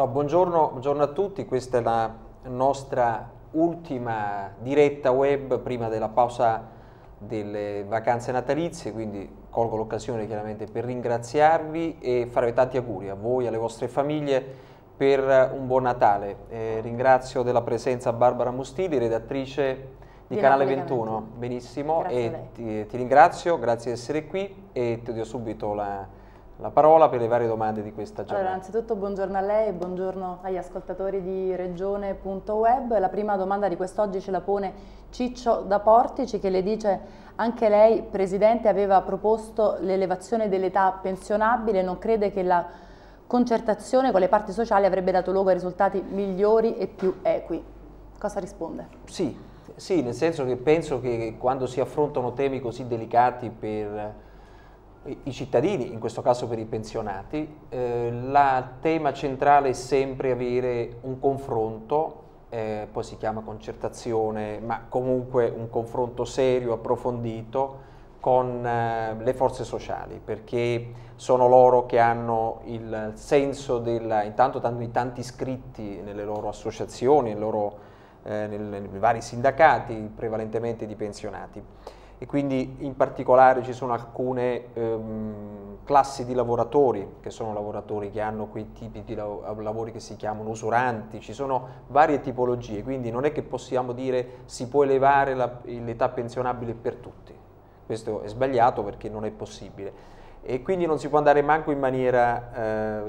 Allora, buongiorno a tutti, questa è la nostra ultima diretta web prima della pausa delle vacanze natalizie, quindi colgo l'occasione chiaramente per ringraziarvi e farvi tanti auguri a voi e alle vostre famiglie per un buon Natale. Ringrazio della presenza Barbara Mustili, redattrice di Canale 21, benissimo, e ti ringrazio, grazie di essere qui e ti do subito la parola per le varie domande di questa giornata. Allora, innanzitutto buongiorno a lei e buongiorno agli ascoltatori di Regione.web. La prima domanda di quest'oggi ce la pone Ciccio da Portici, che le dice: anche lei, Presidente, aveva proposto l'elevazione dell'età pensionabile e non crede che la concertazione con le parti sociali avrebbe dato luogo a risultati migliori e più equi? Cosa risponde? Sì, nel senso che penso che quando si affrontano temi così delicati per i cittadini, in questo caso per i pensionati, il tema centrale è sempre avere un confronto, poi si chiama concertazione, ma comunque un confronto serio, approfondito con le forze sociali, perché sono loro che hanno il senso intanto di tanti iscritti nelle loro associazioni, nei vari sindacati, prevalentemente di pensionati. E quindi in particolare ci sono alcune classi di lavoratori, che sono lavoratori che hanno quei tipi di lavori che si chiamano usuranti, ci sono varie tipologie, quindi non è che possiamo dire si può elevare l'età pensionabile per tutti. Questo è sbagliato perché non è possibile. E quindi non si può andare manco in maniera,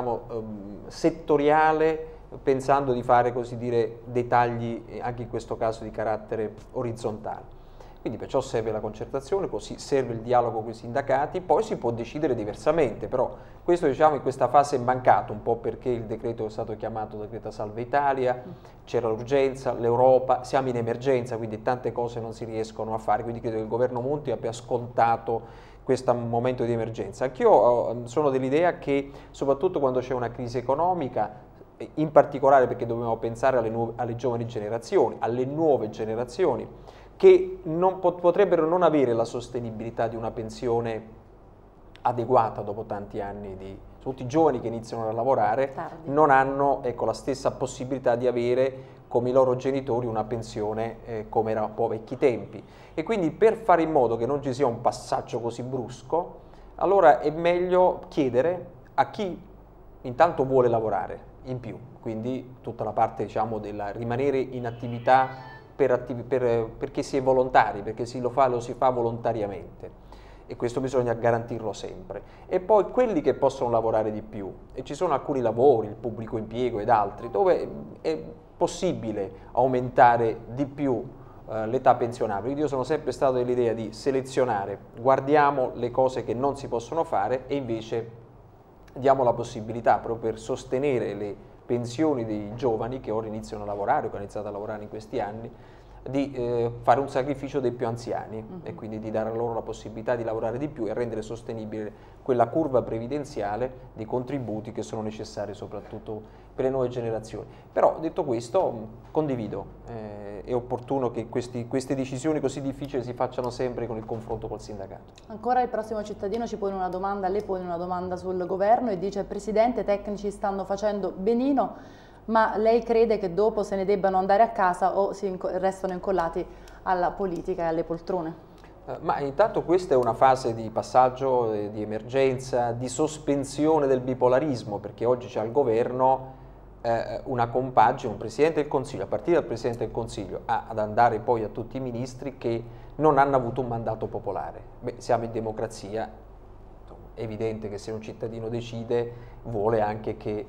settoriale, pensando di fare, così dire, dei tagli, anche in questo caso di carattere orizzontale. Quindi perciò serve la concertazione, così serve il dialogo con i sindacati, poi si può decidere diversamente, però questo in questa fase è mancato un po' perché il decreto è stato chiamato decreto Salva Italia, c'era l'urgenza, l'Europa, siamo in emergenza, quindi tante cose non si riescono a fare, quindi credo che il governo Monti abbia scontato questo momento di emergenza. Anch'io sono dell'idea che soprattutto quando c'è una crisi economica, in particolare perché dobbiamo pensare alle giovani generazioni, alle nuove generazioni, che potrebbero non avere la sostenibilità di una pensione adeguata dopo tanti anni tutti i giovani che iniziano a lavorare non hanno la stessa possibilità di avere come i loro genitori una pensione come era un po' vecchi tempi. E quindi per fare in modo che non ci sia un passaggio così brusco, allora è meglio chiedere a chi intanto vuole lavorare in più, quindi tutta la parte del rimanere in attività perché si è volontari, perché lo si fa volontariamente, e questo bisogna garantirlo sempre. E poi quelli che possono lavorare di più, e ci sono alcuni lavori, il pubblico impiego ed altri, dove è possibile aumentare di più l'età pensionabile. Io sono sempre stato dell'idea di selezionare, guardiamo le cose che non si possono fare e invece diamo la possibilità proprio per sostenere le pensioni dei giovani che ora iniziano a lavorare o che hanno iniziato a lavorare in questi anni, di fare un sacrificio dei più anziani e quindi di dare loro la possibilità di lavorare di più e rendere sostenibile quella curva previdenziale di contributi che sono necessari soprattutto per le nuove generazioni. Però detto questo condivido, è opportuno che queste decisioni così difficili si facciano sempre con il confronto col sindacato. Ancora il prossimo cittadino ci pone una domanda, lei pone una domanda sul governo e dice: Presidente, i tecnici stanno facendo benino, ma lei crede che dopo se ne debbano andare a casa o restano incollati alla politica e alle poltrone? Ma intanto questa è una fase di passaggio, di emergenza, di sospensione del bipolarismo, perché oggi c'è al governo una compagine, un Presidente del Consiglio, a partire dal Presidente del Consiglio, ad andare poi a tutti i ministri che non hanno avuto un mandato popolare. Beh, siamo in democrazia, è evidente che se un cittadino decide vuole anche che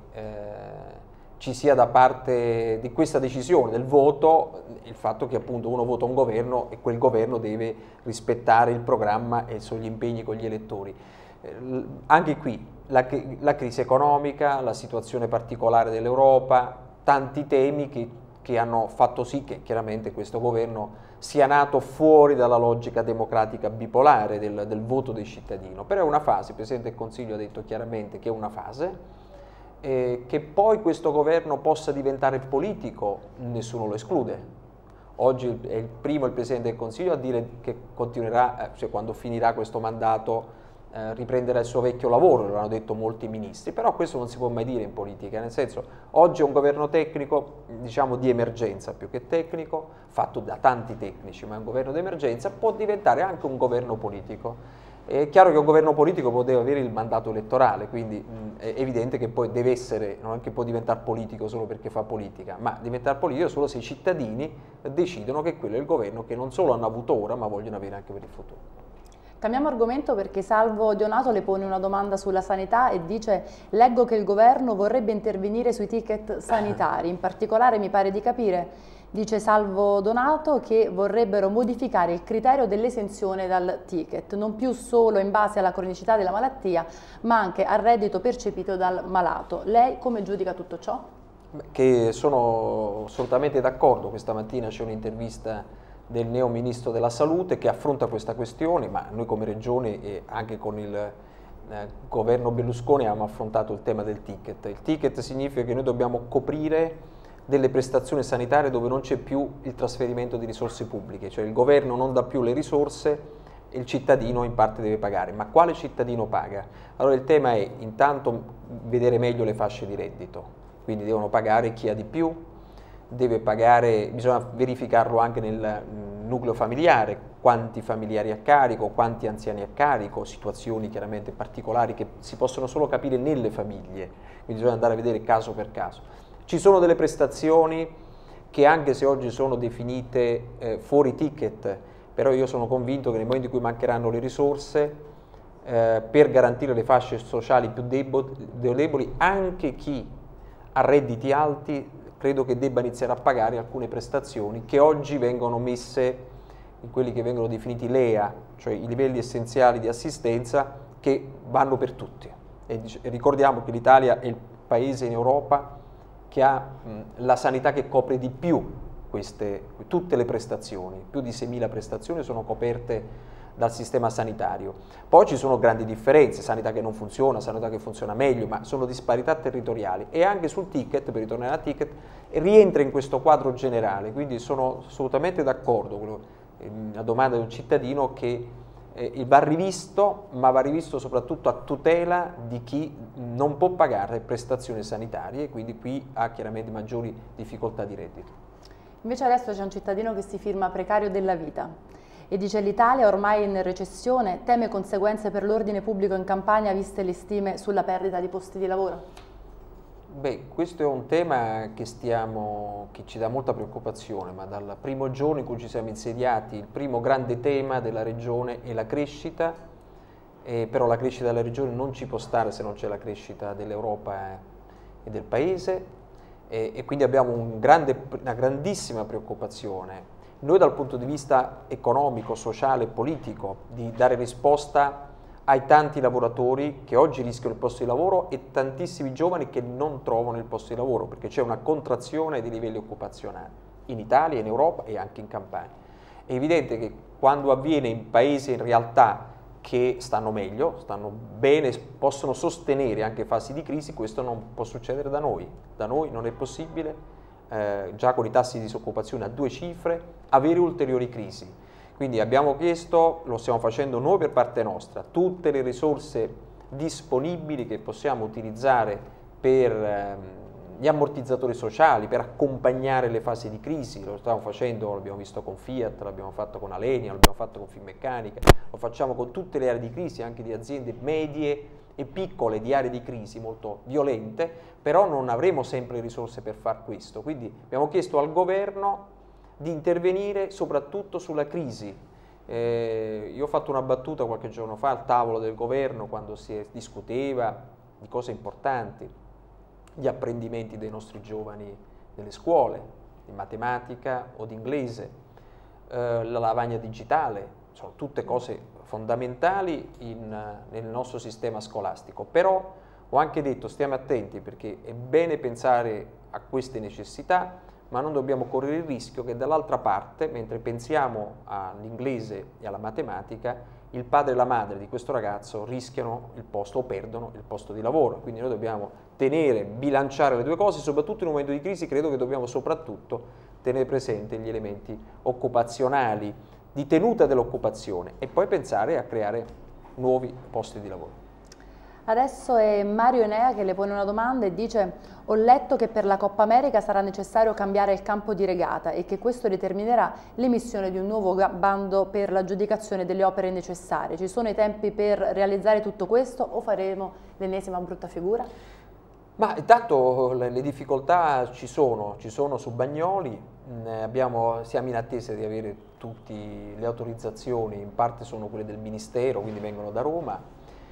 ci sia da parte di questa decisione, del voto, il fatto che appunto uno vota un governo e quel governo deve rispettare il programma e gli impegni con gli elettori. Anche qui la crisi economica, la situazione particolare dell'Europa, tanti temi che hanno fatto sì che chiaramente questo governo sia nato fuori dalla logica democratica bipolare del voto dei cittadini. Però è una fase, il Presidente del Consiglio ha detto chiaramente che è una fase. Che poi questo governo possa diventare politico, nessuno lo esclude. Oggi è il Presidente del Consiglio a dire che continuerà, cioè quando finirà questo mandato, riprenderà il suo vecchio lavoro, lo hanno detto molti ministri, però questo non si può mai dire in politica, nel senso oggi è un governo tecnico, diciamo di emergenza più che tecnico, fatto da tanti tecnici, ma è un governo di emergenza, può diventare anche un governo politico. È chiaro che un governo politico può deve avere il mandato elettorale, quindi è evidente che poi deve essere, non è che può diventare politico solo perché fa politica, ma diventare politico solo se i cittadini decidono che quello è il governo che non solo hanno avuto ora, ma vogliono avere anche per il futuro. Cambiamo argomento perché Salvo Dionato le pone una domanda sulla sanità e dice: leggo che il governo vorrebbe intervenire sui ticket sanitari, in particolare mi pare di capire, dice Salvo Donato, che vorrebbero modificare il criterio dell'esenzione dal ticket, non più solo in base alla cronicità della malattia, ma anche al reddito percepito dal malato. Lei come giudica tutto ciò? Che sono assolutamente d'accordo, questa mattina c'è un'intervista del neo ministro della salute che affronta questa questione, ma noi come regione e anche con il governo Berlusconi abbiamo affrontato il tema del ticket. Il ticket significa che noi dobbiamo coprire delle prestazioni sanitarie dove non c'è più il trasferimento di risorse pubbliche, cioè il governo non dà più le risorse e il cittadino in parte deve pagare. Ma quale cittadino paga? Allora il tema è intanto vedere meglio le fasce di reddito, quindi devono pagare chi ha di più, deve pagare, bisogna verificarlo anche nel nucleo familiare, quanti familiari a carico, quanti anziani a carico, situazioni chiaramente particolari che si possono solo capire nelle famiglie, quindi bisogna andare a vedere caso per caso. Ci sono delle prestazioni che anche se oggi sono definite fuori ticket, però io sono convinto che nel momento in cui mancheranno le risorse per garantire le fasce sociali più deboli, anche chi ha redditi alti credo che debba iniziare a pagare alcune prestazioni che oggi vengono messe in quelli che vengono definiti LEA, cioè i livelli essenziali di assistenza che vanno per tutti. E ricordiamo che l'Italia è il paese in Europa che ha la sanità che copre di più tutte le prestazioni, più di 6.000 prestazioni sono coperte dal sistema sanitario. Poi ci sono grandi differenze, sanità che non funziona, sanità che funziona meglio, ma sono disparità territoriali e anche sul ticket, per ritornare al ticket, rientra in questo quadro generale, quindi sono assolutamente d'accordo, la domanda di un cittadino che va rivisto, ma va rivisto soprattutto a tutela di chi non può pagare prestazioni sanitarie e quindi qui ha chiaramente maggiori difficoltà di reddito. Invece adesso c'è un cittadino che si firma precario della vita e dice: l'Italia ormai in recessione, teme conseguenze per l'ordine pubblico in Campania viste le stime sulla perdita di posti di lavoro? Beh, questo è un tema che ci dà molta preoccupazione, ma dal primo giorno in cui ci siamo insediati il primo grande tema della regione è la crescita, però la crescita della regione non ci può stare se non c'è la crescita dell'Europa e del Paese e quindi abbiamo una grandissima preoccupazione. Noi dal punto di vista economico, sociale e politico di dare risposta ai tanti lavoratori che oggi rischiano il posto di lavoro e tantissimi giovani che non trovano il posto di lavoro perché c'è una contrazione dei livelli occupazionali in Italia, in Europa e anche in Campania. È evidente che quando avviene in paesi in realtà che stanno meglio, stanno bene, possono sostenere anche fasi di crisi, questo non può succedere da noi. Da noi non è possibile, già con i tassi di disoccupazione a 2 cifre, avere ulteriori crisi. Quindi abbiamo chiesto, lo stiamo facendo noi per parte nostra, tutte le risorse disponibili che possiamo utilizzare per gli ammortizzatori sociali, per accompagnare le fasi di crisi, lo stiamo facendo, l'abbiamo visto con Fiat, l'abbiamo fatto con Alenia, l'abbiamo fatto con Finmeccanica, lo facciamo con tutte le aree di crisi, anche di aziende medie e piccole di aree di crisi molto violente, però non avremo sempre risorse per far questo, quindi abbiamo chiesto al governo di intervenire soprattutto sulla crisi. Io ho fatto una battuta qualche giorno fa al tavolo del governo quando si discuteva di cose importanti, gli apprendimenti dei nostri giovani nelle scuole, di matematica o di inglese, la lavagna digitale, sono tutte cose fondamentali nel nostro sistema scolastico, però ho anche detto stiamo attenti perché è bene pensare a queste necessità, ma non dobbiamo correre il rischio che dall'altra parte, mentre pensiamo all'inglese e alla matematica, il padre e la madre di questo ragazzo rischiano il posto o perdono il posto di lavoro. Quindi noi dobbiamo bilanciare le due cose, soprattutto in un momento di crisi credo che dobbiamo soprattutto tenere presente gli elementi occupazionali, di tenuta dell'occupazione e poi pensare a creare nuovi posti di lavoro. Adesso è Mario Enea che le pone una domanda e dice: ho letto che per la Coppa America sarà necessario cambiare il campo di regata e che questo determinerà l'emissione di un nuovo bando per l'aggiudicazione delle opere necessarie. Ci sono i tempi per realizzare tutto questo o faremo l'ennesima brutta figura? Ma intanto le difficoltà ci sono su Bagnoli, siamo in attesa di avere tutte le autorizzazioni, in parte sono quelle del Ministero, quindi vengono da Roma.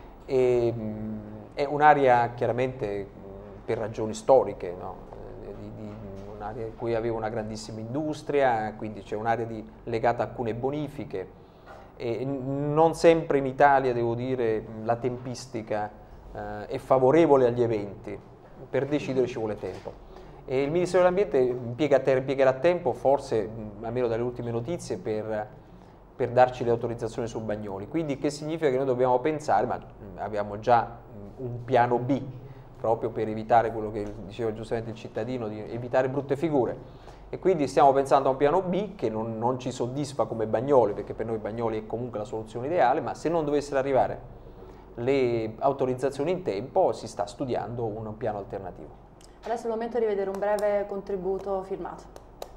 È un'area chiaramente per ragioni storiche, no? Un'area in cui aveva una grandissima industria, quindi c'è un'area legata a alcune bonifiche e non sempre in Italia, devo dire, la tempistica è favorevole agli eventi, per decidere ci vuole tempo. E il Ministero dell'Ambiente impiegherà tempo, forse, almeno dalle ultime notizie, per darci le autorizzazioni su Bagnoli. Quindi che significa che noi dobbiamo pensare, ma abbiamo già un piano B, proprio per evitare quello che diceva giustamente il cittadino, di evitare brutte figure. E quindi stiamo pensando a un piano B che non ci soddisfa come Bagnoli, perché per noi Bagnoli è comunque la soluzione ideale, ma se non dovessero arrivare le autorizzazioni in tempo si sta studiando un piano alternativo. Adesso è il momento di vedere un breve contributo filmato.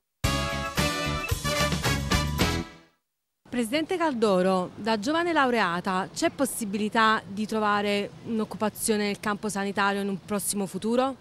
Presidente Caldoro, da giovane laureata c'è possibilità di trovare un'occupazione nel campo sanitario in un prossimo futuro?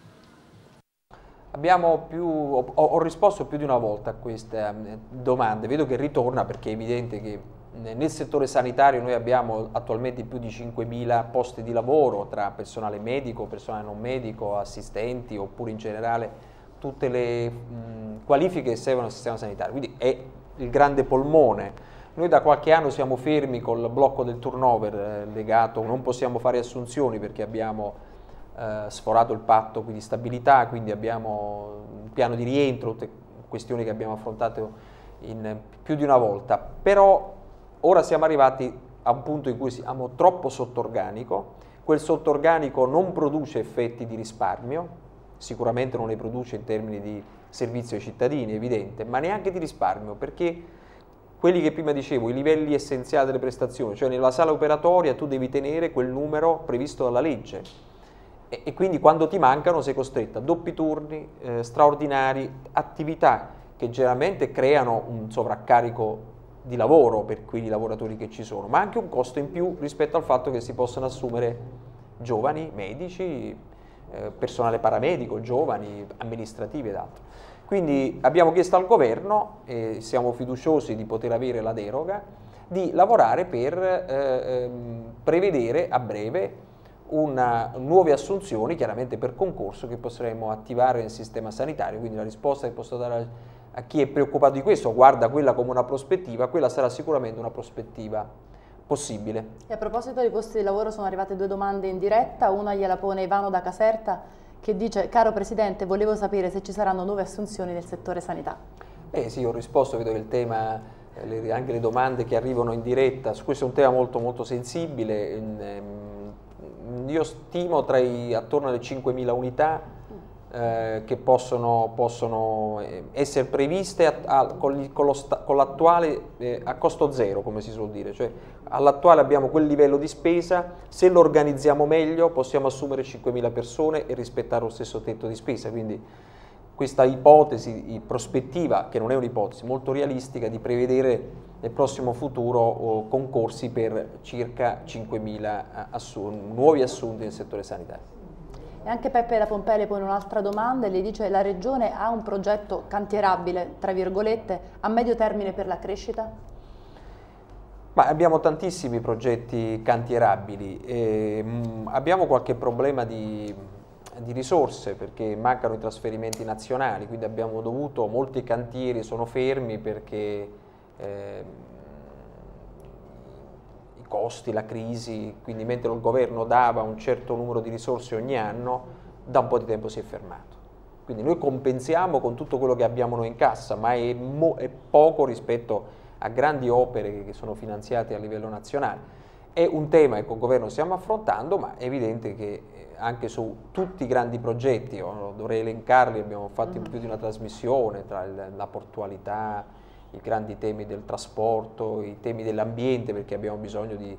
Ho risposto più di una volta a queste domande, vedo che ritorna perché è evidente che nel settore sanitario noi abbiamo attualmente più di 5.000 posti di lavoro tra personale medico, personale non medico, assistenti oppure in generale tutte le qualifiche che servono al sistema sanitario, quindi è il grande polmone. Noi da qualche anno siamo fermi col blocco del turnover legato, non possiamo fare assunzioni perché abbiamo sforato il patto di stabilità, quindi abbiamo un piano di rientro, tutte questioni che abbiamo affrontato in più di una volta, però ora siamo arrivati a un punto in cui siamo troppo sotto organico, quel sotto organico non produce effetti di risparmio, sicuramente non ne produce in termini di servizio ai cittadini, è evidente, ma neanche di risparmio, perché quelli che prima dicevo, i livelli essenziali delle prestazioni, cioè nella sala operatoria tu devi tenere quel numero previsto dalla legge e quindi quando ti mancano sei costretto a doppi turni, straordinari, attività che generalmente creano un sovraccarico di lavoro per quei lavoratori che ci sono, ma anche un costo in più rispetto al fatto che si possono assumere giovani, medici, personale paramedico, giovani, amministrativi ed altro. Quindi abbiamo chiesto al governo, e siamo fiduciosi di poter avere la deroga, di lavorare per prevedere a breve nuove assunzioni, chiaramente per concorso, che potremo attivare nel sistema sanitario. Quindi la risposta che posso dare a chi è preoccupato di questo, guarda quella come una prospettiva, quella sarà sicuramente una prospettiva possibile. E a proposito dei posti di lavoro sono arrivate due domande in diretta, una gliela pone Ivano da Caserta, che dice: caro Presidente, volevo sapere se ci saranno nuove assunzioni nel settore sanità. Sì, ho risposto, vedo che il tema, anche le domande che arrivano in diretta, su questo è un tema molto molto sensibile, io stimo attorno alle 5.000 unità che possono essere previste con l'attuale a costo zero, come si suol dire, cioè all'attuale abbiamo quel livello di spesa, se lo organizziamo meglio possiamo assumere 5.000 persone e rispettare lo stesso tetto di spesa, quindi questa ipotesi, prospettiva, che non è un'ipotesi, molto realistica, di prevedere nel prossimo futuro concorsi per circa 5.000 nuovi assunti nel settore sanitario. E anche Peppe da Pompei le pone un'altra domanda e le dice: la Regione ha un progetto cantierabile, tra virgolette, a medio termine per la crescita? Ma abbiamo tantissimi progetti cantierabili, abbiamo qualche problema di risorse perché mancano i trasferimenti nazionali, quindi abbiamo dovuto, molti cantieri sono fermi perché i costi, la crisi, quindi mentre il governo dava un certo numero di risorse ogni anno, da un po' di tempo si è fermato. Quindi noi compensiamo con tutto quello che abbiamo noi in cassa, ma è poco rispetto a grandi opere che sono finanziate a livello nazionale. È un tema che col governo stiamo affrontando, ma è evidente che anche su tutti i grandi progetti, dovrei elencarli, abbiamo fatto più di una trasmissione tra la portualità, i grandi temi del trasporto, i temi dell'ambiente, perché abbiamo bisogno di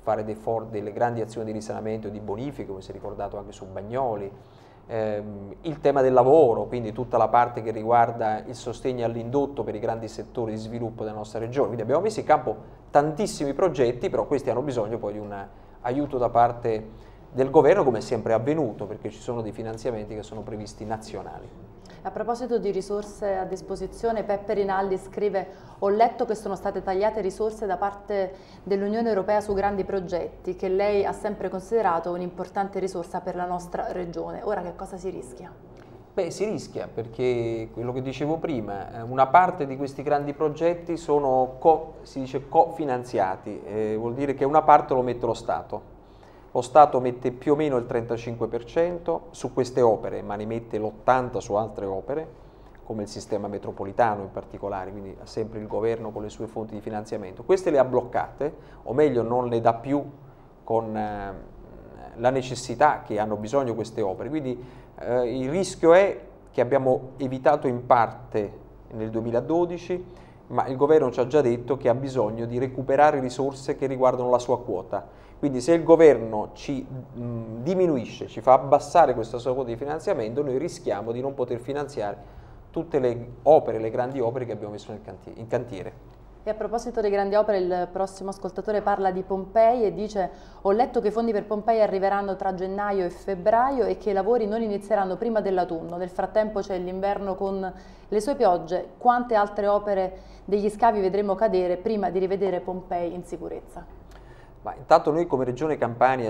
fare delle grandi azioni di risanamento e di bonifica, come si è ricordato anche su Bagnoli, il tema del lavoro, quindi tutta la parte che riguarda il sostegno all'indotto per i grandi settori di sviluppo della nostra regione. Quindi abbiamo messo in campo tantissimi progetti, però questi hanno bisogno poi di un aiuto da parte del governo, come è sempre avvenuto, perché ci sono dei finanziamenti che sono previsti nazionali. A proposito di risorse a disposizione, Peppe Rinaldi scrive: ho letto che sono state tagliate risorse da parte dell'Unione Europea su grandi progetti, che lei ha sempre considerato un'importante risorsa per la nostra regione. Ora che cosa si rischia? Beh, si rischia perché, quello che dicevo prima, una parte di questi grandi progetti sono si dice cofinanziati, vuol dire che una parte lo mette lo Stato. Lo Stato mette più o meno il 35% su queste opere, ma ne mette l'80% su altre opere, come il sistema metropolitano in particolare, quindi ha sempre il governo con le sue fonti di finanziamento. Queste le ha bloccate, o meglio non le dà più con la necessità che hanno bisogno queste opere. Quindi il rischio è che abbiamo evitato in parte nel 2012, ma il governo ci ha già detto che ha bisogno di recuperare risorse che riguardano la sua quota. Quindi se il governo ci diminuisce, ci fa abbassare questa sua quota di finanziamento, noi rischiamo di non poter finanziare tutte le opere, le grandi opere che abbiamo messo in cantiere. E a proposito di grandi opere, il prossimo ascoltatore parla di Pompei e dice: ho letto che i fondi per Pompei arriveranno tra gennaio e febbraio e che i lavori non inizieranno prima dell'autunno. Nel frattempo c'è l'inverno con le sue piogge. Quante altre opere degli scavi vedremo cadere prima di rivedere Pompei in sicurezza? Ma intanto noi come Regione Campania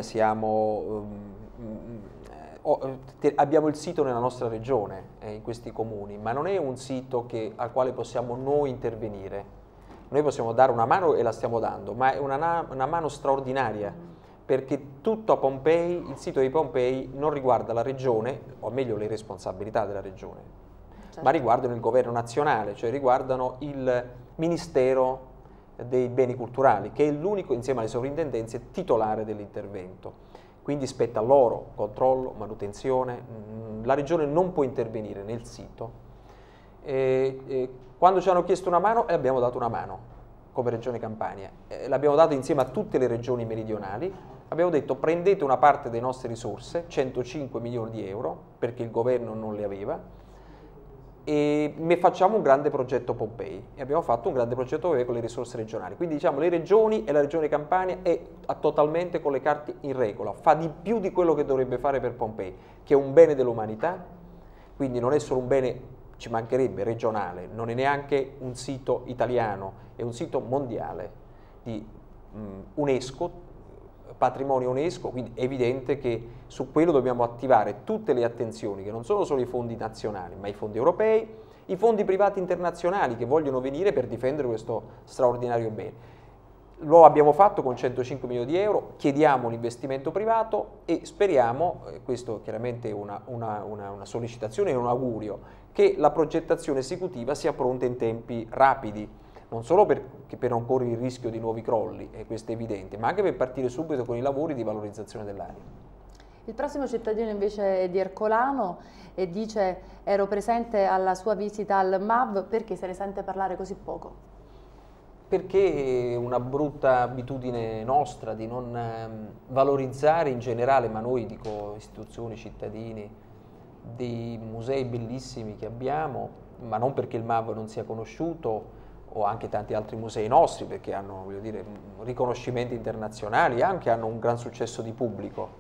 abbiamo il sito nella nostra regione, in questi comuni, ma non è un sito al quale possiamo noi intervenire. Noi possiamo dare una mano e la stiamo dando, ma è una mano straordinaria, perché tutto a Pompei, il sito di Pompei non riguarda la regione, o meglio le responsabilità della regione, certo, ma riguardano il governo nazionale, cioè riguardano il Ministero dei beni culturali, che è l'unico, insieme alle sovrintendenze, titolare dell'intervento. Quindi spetta a loro controllo, manutenzione. La regione non può intervenire nel sito. Quando ci hanno chiesto una mano, abbiamo dato una mano come Regione Campania. L'abbiamo dato insieme a tutte le regioni meridionali. Abbiamo detto: prendete una parte delle nostre risorse, 105 milioni di euro, perché il governo non le aveva, e facciamo un grande progetto Pompei. E abbiamo fatto un grande progetto Pompei con le risorse regionali. Quindi diciamo le regioni e la Regione Campania è totalmente con le carte in regola, fa di più di quello che dovrebbe fare per Pompei, che è un bene dell'umanità, quindi non è solo un bene, ci mancherebbe, regionale, non è neanche un sito italiano, è un sito mondiale di UNESCO, patrimonio UNESCO, quindi è evidente che su quello dobbiamo attivare tutte le attenzioni, che non sono solo i fondi nazionali, ma i fondi europei, i fondi privati internazionali che vogliono venire per difendere questo straordinario bene. Lo abbiamo fatto con 105 milioni di euro, chiediamo l'investimento privato e speriamo, questo chiaramente è una sollecitazione e un augurio, che la progettazione esecutiva sia pronta in tempi rapidi, non solo per non correre il rischio di nuovi crolli, e questo è evidente, ma anche per partire subito con i lavori di valorizzazione dell'area. Il prossimo cittadino invece è di Ercolano e dice: ero presente alla sua visita al MAV, perché se ne sente parlare così poco? Perché è una brutta abitudine nostra di non valorizzare in generale, ma noi dico istituzioni, cittadini, dei musei bellissimi che abbiamo, ma non perché il MAV non sia conosciuto, o anche tanti altri musei nostri, perché hanno, voglio dire, riconoscimenti internazionali, anche hanno un gran successo di pubblico.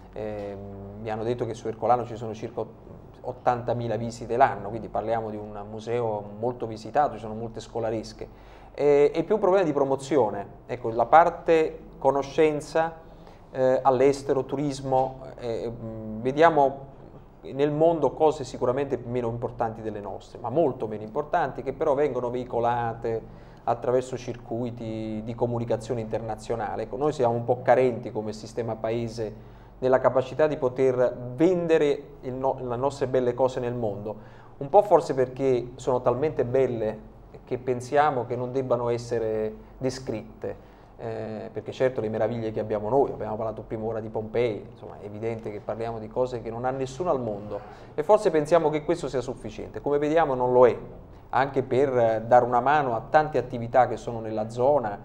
Mi hanno detto che su Ercolano ci sono circa 80.000 visite l'anno, quindi parliamo di un museo molto visitato, ci sono molte scolaresche. È più un problema di promozione, ecco, la parte conoscenza all'estero, turismo, vediamo nel mondo cose sicuramente meno importanti delle nostre, ma molto meno importanti, che però vengono veicolate attraverso circuiti di comunicazione internazionale. Ecco, noi siamo un po' carenti come sistema paese nella capacità di poter vendere le nostre belle cose nel mondo, un po' forse perché sono talmente belle che pensiamo che non debbano essere descritte. Perché certo le meraviglie che abbiamo noi, abbiamo parlato prima ora di Pompei, insomma è evidente che parliamo di cose che non ha nessuno al mondo e forse pensiamo che questo sia sufficiente, come vediamo non lo è, anche per dare una mano a tante attività che sono nella zona,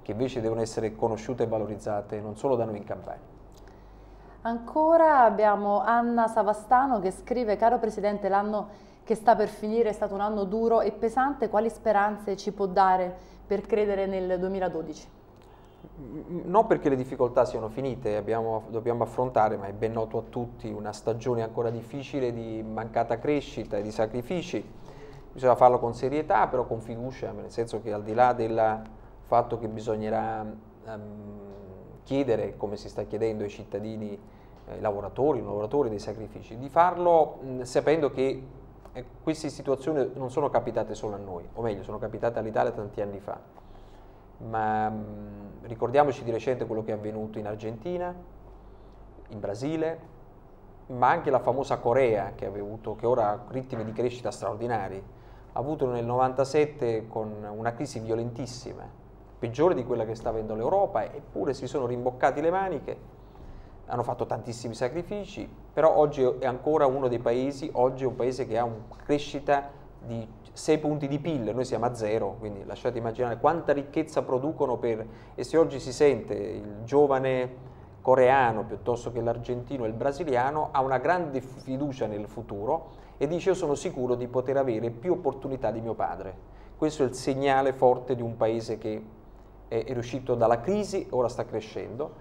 che invece devono essere conosciute e valorizzate non solo da noi in Campania. Ancora abbiamo Anna Savastano che scrive: caro Presidente, l'anno che sta per finire è stato un anno duro e pesante, quali speranze ci può dare per credere nel 2012? Non perché le difficoltà siano finite, dobbiamo affrontare, ma è ben noto a tutti, una stagione ancora difficile di mancata crescita e di sacrifici. Bisogna farlo con serietà, però con fiducia, nel senso che al di là del fatto che bisognerà chiedere, come si sta chiedendo ai cittadini, lavoratori dei sacrifici, di farlo sapendo che queste situazioni non sono capitate solo a noi, o meglio, sono capitate all'Italia tanti anni fa, ma ricordiamoci di recente quello che è avvenuto in Argentina, in Brasile, ma anche la famosa Corea che ora ha ritmi di crescita straordinari, ha avuto nel 97 con una crisi violentissima, peggiore di quella che sta avendo l'Europa, eppure si sono rimboccati le maniche, hanno fatto tantissimi sacrifici, però oggi è ancora uno dei paesi, oggi è un paese che ha una crescita di 6 punti di PIL, noi siamo a 0, quindi lasciate immaginare quanta ricchezza producono e se oggi si sente il giovane coreano piuttosto che l'argentino e il brasiliano ha una grande fiducia nel futuro e dice: io sono sicuro di poter avere più opportunità di mio padre. Questo è il segnale forte di un paese che è riuscito dalla crisi, ora sta crescendo,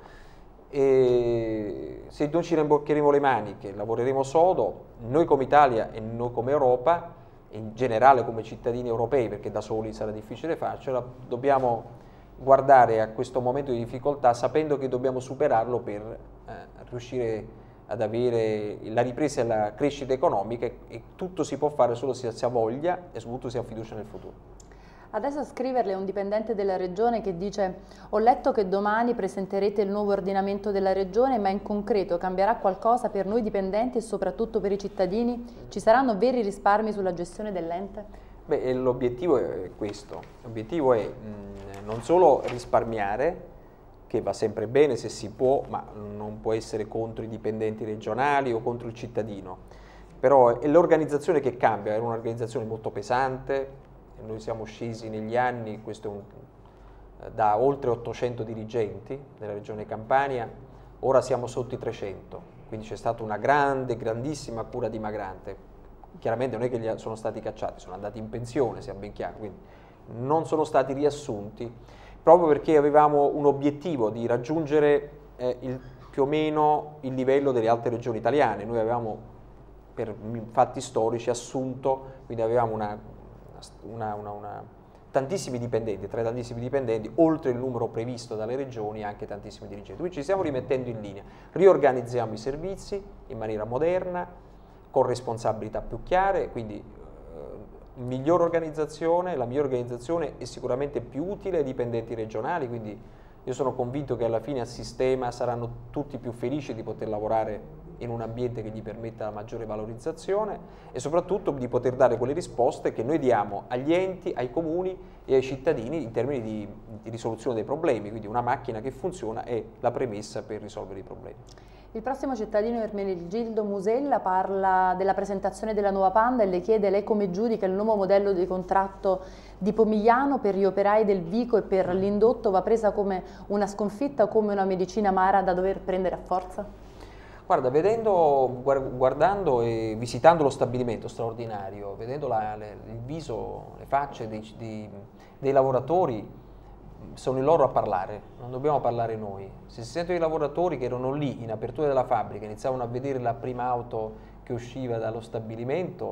e se noi ci rimboccheremo le maniche, lavoreremo sodo, noi come Italia e noi come Europa, e in generale come cittadini europei, perché da soli sarà difficile farcela, dobbiamo guardare a questo momento di difficoltà sapendo che dobbiamo superarlo per riuscire ad avere la ripresa e la crescita economica, e tutto si può fare solo se si ha voglia e soprattutto si ha fiducia nel futuro. Adesso a scriverle è un dipendente della Regione che dice: ho letto che domani presenterete il nuovo ordinamento della Regione, ma in concreto cambierà qualcosa per noi dipendenti e soprattutto per i cittadini? Ci saranno veri risparmi sulla gestione dell'ente? Beh, l'obiettivo è questo, l'obiettivo è non solo risparmiare, che va sempre bene se si può, ma non può essere contro i dipendenti regionali o contro il cittadino, però è l'organizzazione che cambia, era un'organizzazione molto pesante. Noi siamo scesi negli anni, da oltre 800 dirigenti nella regione Campania, ora siamo sotto i 300, quindi c'è stata una grandissima cura dimagrante. Chiaramente non è che sono stati cacciati, sono andati in pensione, sia ben chiaro, quindi non sono stati riassunti, proprio perché avevamo un obiettivo di raggiungere più o meno il livello delle altre regioni italiane. Noi avevamo, per fatti storici, assunto, quindi avevamo tantissimi dipendenti, tra i tantissimi dipendenti, oltre il numero previsto dalle regioni, anche tantissimi dirigenti. Quindi ci stiamo rimettendo in linea, riorganizziamo i servizi in maniera moderna, con responsabilità più chiare, quindi migliore organizzazione, la migliore organizzazione è sicuramente più utile ai dipendenti regionali, quindi io sono convinto che alla fine al sistema saranno tutti più felici di poter lavorare in un ambiente che gli permetta la maggiore valorizzazione e soprattutto di poter dare quelle risposte che noi diamo agli enti, ai comuni e ai cittadini in termini di risoluzione dei problemi, quindi una macchina che funziona è la premessa per risolvere i problemi. Il prossimo cittadino Ermenegildo Musella parla della presentazione della nuova Panda e le chiede: lei come giudica il nuovo modello di contratto di Pomigliano per gli operai del Vico e per l'indotto? Va presa come una sconfitta o come una medicina amara da dover prendere a forza? Guarda, guardando e visitando lo stabilimento straordinario, vedendo il viso, le facce dei lavoratori, sono loro a parlare, non dobbiamo parlare noi. Se si sentono i lavoratori che erano lì in apertura della fabbrica, iniziavano a vedere la prima auto che usciva dallo stabilimento,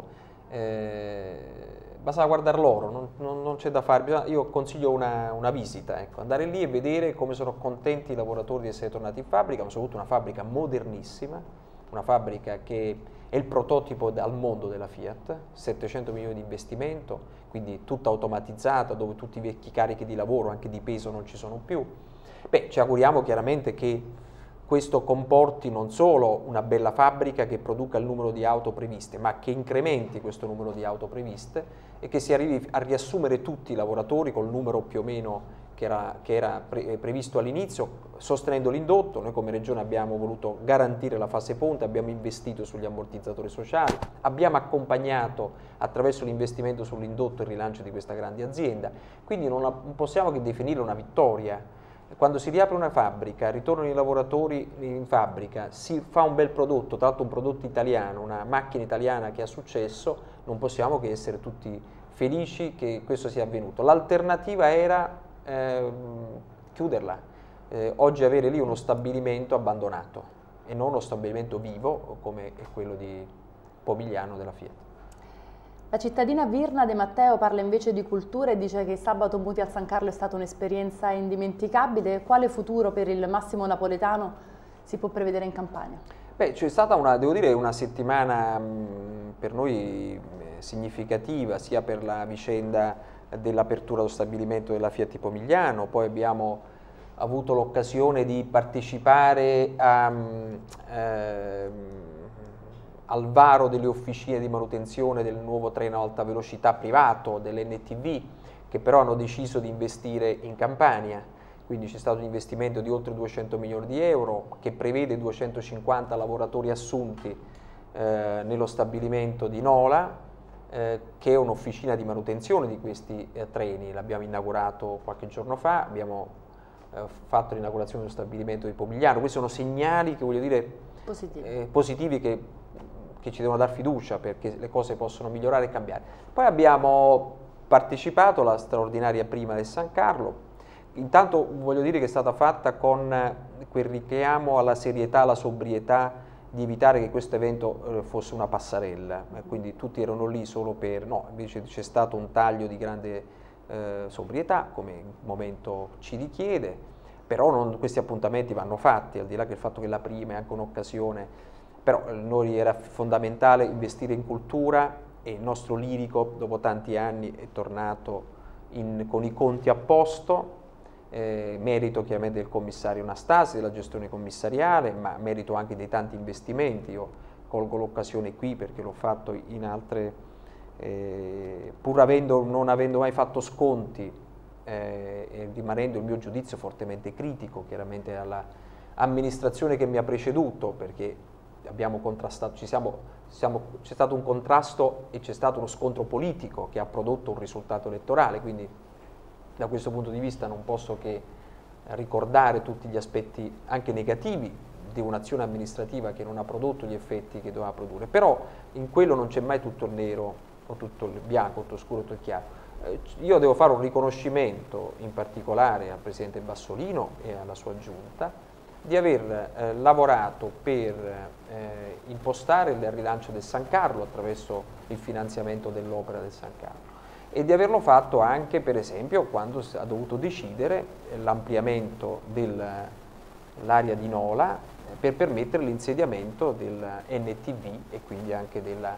bastava guardare loro, non c'è da fare. Io consiglio una visita, ecco, andare lì e vedere come sono contenti i lavoratori di essere tornati in fabbrica, ma soprattutto una fabbrica modernissima, una fabbrica che è il prototipo al mondo della Fiat, 700 milioni di investimento, quindi tutta automatizzata, dove tutti i vecchi carichi di lavoro, anche di peso, non ci sono più. Beh, ci auguriamo chiaramente che questo comporti non solo una bella fabbrica che produca il numero di auto previste, ma che incrementi questo numero di auto previste e che si arrivi a riassumere tutti i lavoratori col numero più o meno che era previsto all'inizio, sostenendo l'indotto. Noi come Regione abbiamo voluto garantire la fase ponte, abbiamo investito sugli ammortizzatori sociali, abbiamo accompagnato attraverso l'investimento sull'indotto e il rilancio di questa grande azienda. Quindi non possiamo che definire una vittoria. Quando si riapre una fabbrica, ritornano i lavoratori in fabbrica, si fa un bel prodotto, tra l'altro un prodotto italiano, una macchina italiana che ha successo, non possiamo che essere tutti felici che questo sia avvenuto. L'alternativa era chiuderla, oggi avere lì uno stabilimento abbandonato e non uno stabilimento vivo come è quello di Pomigliano della Fiat. La cittadina Virna De Matteo parla invece di cultura e dice che il sabato Muti al San Carlo è stata un'esperienza indimenticabile. Quale futuro per il Massimo Napoletano si può prevedere in Campania? Beh, c'è stata devo dire, una settimana per noi significativa, sia per la vicenda dell'apertura dello stabilimento della Fiat di Pomigliano, poi abbiamo avuto l'occasione di partecipare al varo delle officine di manutenzione del nuovo treno a alta velocità privato, dell'NTV, che però hanno deciso di investire in Campania. Quindi c'è stato un investimento di oltre 200 milioni di euro che prevede 250 lavoratori assunti nello stabilimento di Nola, che è un'officina di manutenzione di questi treni. L'abbiamo inaugurato qualche giorno fa, abbiamo fatto l'inaugurazione dello stabilimento di Pomigliano. Questi sono segnali che voglio dire positivi che ci devono dar fiducia perché le cose possono migliorare e cambiare. Poi abbiamo partecipato alla straordinaria prima del San Carlo. Intanto voglio dire che è stata fatta con quel richiamo alla serietà, alla sobrietà, di evitare che questo evento fosse una passerella, quindi tutti erano lì solo per... no, invece c'è stato un taglio di grande sobrietà, come il momento ci richiede, però questi appuntamenti vanno fatti, al di là che il fatto che la prima è anche un'occasione. Però noi era fondamentale investire in cultura e il nostro lirico dopo tanti anni è tornato con i conti a posto, merito chiaramente del commissario Anastasi, della gestione commissariale, ma merito anche dei tanti investimenti. Io colgo l'occasione qui perché l'ho fatto in altre, pur non avendo mai fatto sconti e rimanendo il mio giudizio fortemente critico chiaramente all'amministrazione che mi ha preceduto, perché abbiamo contrastato, c'è stato un contrasto e c'è stato uno scontro politico che ha prodotto un risultato elettorale, quindi da questo punto di vista non posso che ricordare tutti gli aspetti anche negativi di un'azione amministrativa che non ha prodotto gli effetti che doveva produrre, però in quello non c'è mai tutto il nero o tutto il bianco, tutto il scuro, tutto il chiaro. Io devo fare un riconoscimento in particolare al Presidente Bassolino e alla sua Giunta di aver lavorato per impostare il rilancio del San Carlo attraverso il finanziamento dell'opera del San Carlo e di averlo fatto anche per esempio quando ha dovuto decidere l'ampliamento dell'area di Nola per permettere l'insediamento del NTV e quindi anche della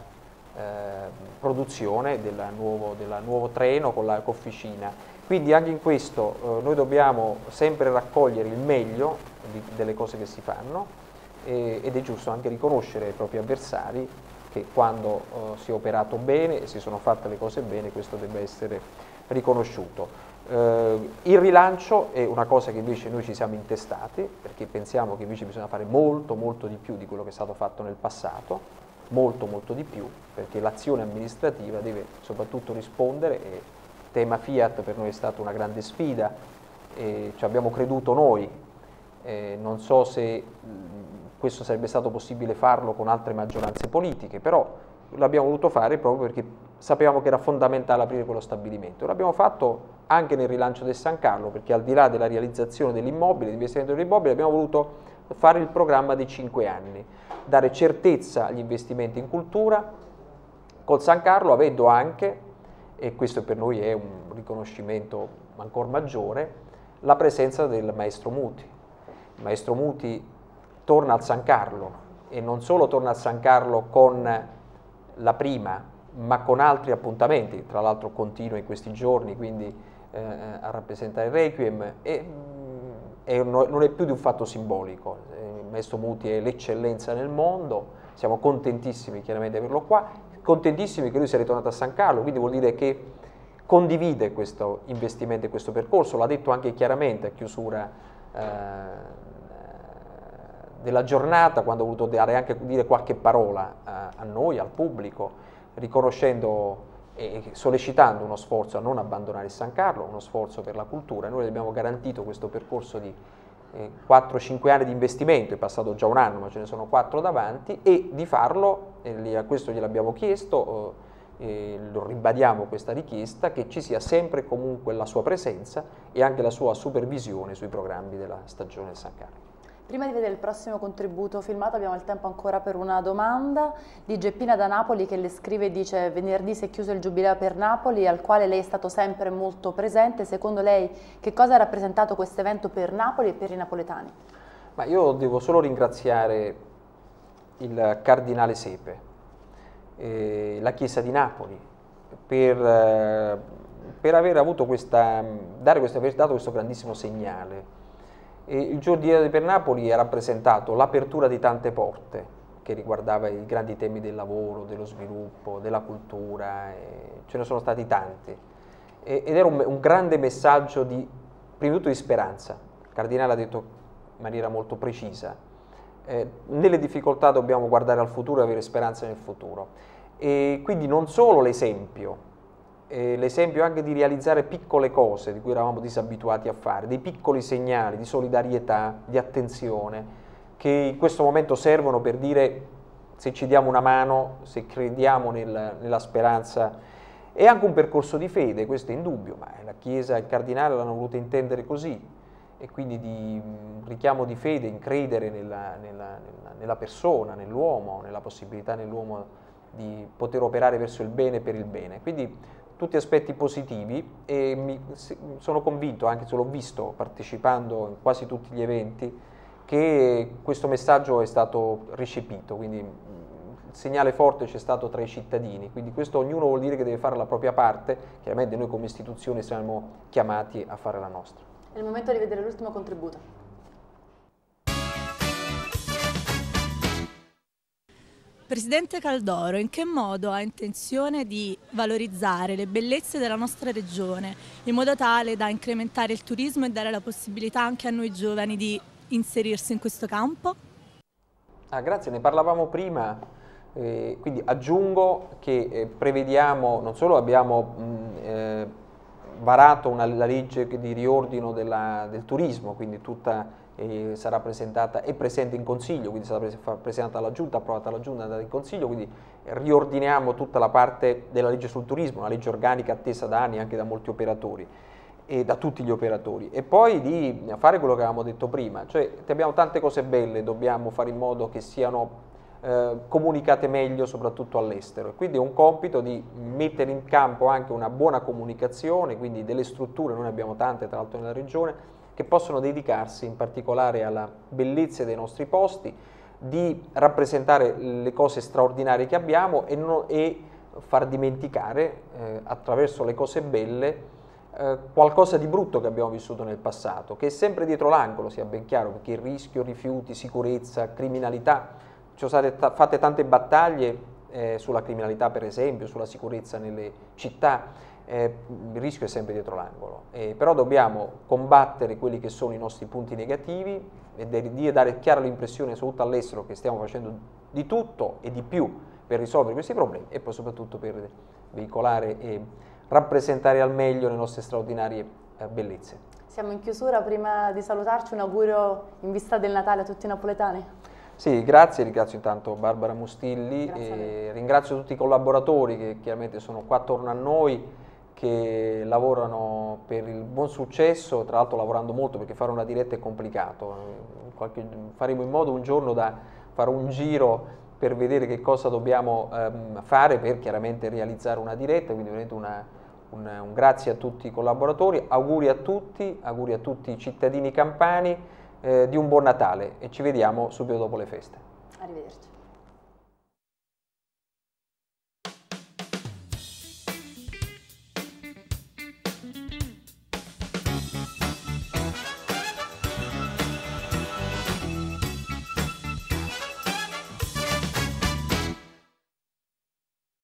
produzione del nuovo treno con l'officina. Quindi anche in questo noi dobbiamo sempre raccogliere il meglio delle cose che si fanno ed è giusto anche riconoscere ai propri avversari che quando si è operato bene e si sono fatte le cose bene questo debba essere riconosciuto. Il rilancio è una cosa che invece noi ci siamo intestati perché pensiamo che invece bisogna fare molto di più di quello che è stato fatto nel passato, molto di più, perché l'azione amministrativa deve soprattutto rispondere e tema Fiat per noi è stata una grande sfida e ci abbiamo creduto noi, non so se questo sarebbe stato possibile farlo con altre maggioranze politiche, però l'abbiamo voluto fare proprio perché sapevamo che era fondamentale aprire quello stabilimento. L'abbiamo fatto anche nel rilancio del San Carlo, perché al di là della realizzazione dell'immobile, dell'investimento dell'immobile, abbiamo voluto fare il programma dei 5 anni, dare certezza agli investimenti in cultura, col San Carlo avendo anche, e questo per noi è un riconoscimento ancora maggiore, la presenza del maestro Muti. Il maestro Muti torna al San Carlo e non solo torna al San Carlo con la prima, ma con altri appuntamenti, tra l'altro continua in questi giorni, quindi a rappresentare il Requiem, e non è più di un fatto simbolico. Il maestro Muti è l'eccellenza nel mondo, siamo contentissimi chiaramente di averlo qua, contentissimi che lui sia ritornato a San Carlo, quindi vuol dire che condivide questo investimento e questo percorso, l'ha detto anche chiaramente a chiusura della giornata, quando ha voluto dire qualche parola a noi, al pubblico, riconoscendo e sollecitando uno sforzo a non abbandonare il San Carlo, uno sforzo per la cultura. Noi abbiamo garantito questo percorso di 4-5 anni di investimento, è passato già un anno ma ce ne sono 4 davanti, e di farlo, a questo gliel'abbiamo chiesto, lo ribadiamo questa richiesta, che ci sia sempre e comunque la sua presenza e anche la sua supervisione sui programmi della stagione del San Carlo. Prima di vedere il prossimo contributo filmato abbiamo il tempo ancora per una domanda di Geppina da Napoli, che le scrive e dice: venerdì si è chiuso il Giubileo per Napoli, al quale lei è stato sempre molto presente. Secondo lei che cosa ha rappresentato questo evento per Napoli e per i napoletani? Ma io devo solo ringraziare il Cardinale Sepe, la Chiesa di Napoli, per aver avuto aver dato questo grandissimo segnale. Il Giubileo per Napoli ha rappresentato l'apertura di tante porte che riguardava i grandi temi del lavoro, dello sviluppo, della cultura, ce ne sono stati tanti, ed era un grande messaggio prima di tutto di speranza. Il Cardinale ha detto in maniera molto precisa: nelle difficoltà dobbiamo guardare al futuro e avere speranza nel futuro, e quindi non solo l'esempio anche di realizzare piccole cose di cui eravamo disabituati a fare, dei piccoli segnali di solidarietà, di attenzione, che in questo momento servono per dire se ci diamo una mano, se crediamo nella speranza. È anche un percorso di fede, questo è indubbio, ma la Chiesa e il Cardinale l'hanno voluto intendere così, e quindi di un richiamo di fede, in credere nella persona, nell'uomo, nella possibilità nell'uomo di poter operare verso il bene e per il bene. Quindi tutti aspetti positivi, e sono convinto, anche se l'ho visto partecipando in quasi tutti gli eventi, che questo messaggio è stato recepito, quindi il segnale forte c'è stato tra i cittadini, quindi questo ognuno vuol dire che deve fare la propria parte, chiaramente noi come istituzione siamo chiamati a fare la nostra. È il momento di vedere l'ultimo contributo. Presidente Caldoro, in che modo ha intenzione di valorizzare le bellezze della nostra regione in modo tale da incrementare il turismo e dare la possibilità anche a noi giovani di inserirsi in questo campo? Grazie, ne parlavamo prima, quindi aggiungo che prevediamo, non solo abbiamo varato la legge di riordino del turismo, quindi tutta sarà presentata, è presente in Consiglio, quindi sarà presentata alla Giunta, approvata alla Giunta, andata in Consiglio, quindi riordiniamo tutta la parte della legge sul turismo, una legge organica attesa da anni anche da molti operatori e da tutti gli operatori, e poi di fare quello che avevamo detto prima, cioè abbiamo tante cose belle, dobbiamo fare in modo che siano comunicate meglio soprattutto all'estero, e quindi è un compito di mettere in campo anche una buona comunicazione, quindi delle strutture, noi ne abbiamo tante tra l'altro nella regione, che possono dedicarsi in particolare alla bellezza dei nostri posti, di rappresentare le cose straordinarie che abbiamo e far dimenticare attraverso le cose belle qualcosa di brutto che abbiamo vissuto nel passato, che è sempre dietro l'angolo, sia ben chiaro, perché il rischio, rifiuti, sicurezza, criminalità, ci sono state fatte tante battaglie sulla criminalità per esempio, sulla sicurezza nelle città, il rischio è sempre dietro l'angolo, però dobbiamo combattere quelli che sono i nostri punti negativi e dare chiara l'impressione soprattutto all'estero che stiamo facendo di tutto e di più per risolvere questi problemi, e poi soprattutto per veicolare e rappresentare al meglio le nostre straordinarie bellezze. Siamo in chiusura, prima di salutarci un augurio in vista del Natale a tutti i napoletani. Sì, grazie, ringrazio intanto Barbara Mustilli e ringrazio tutti i collaboratori che chiaramente sono qua attorno a noi, che lavorano per il buon successo, tra l'altro lavorando molto perché fare una diretta è complicato, faremo in modo un giorno da fare un giro per vedere che cosa dobbiamo fare per chiaramente realizzare una diretta, quindi veramente un grazie a tutti i collaboratori, auguri a tutti i cittadini campani di un buon Natale, e ci vediamo subito dopo le feste. Arrivederci.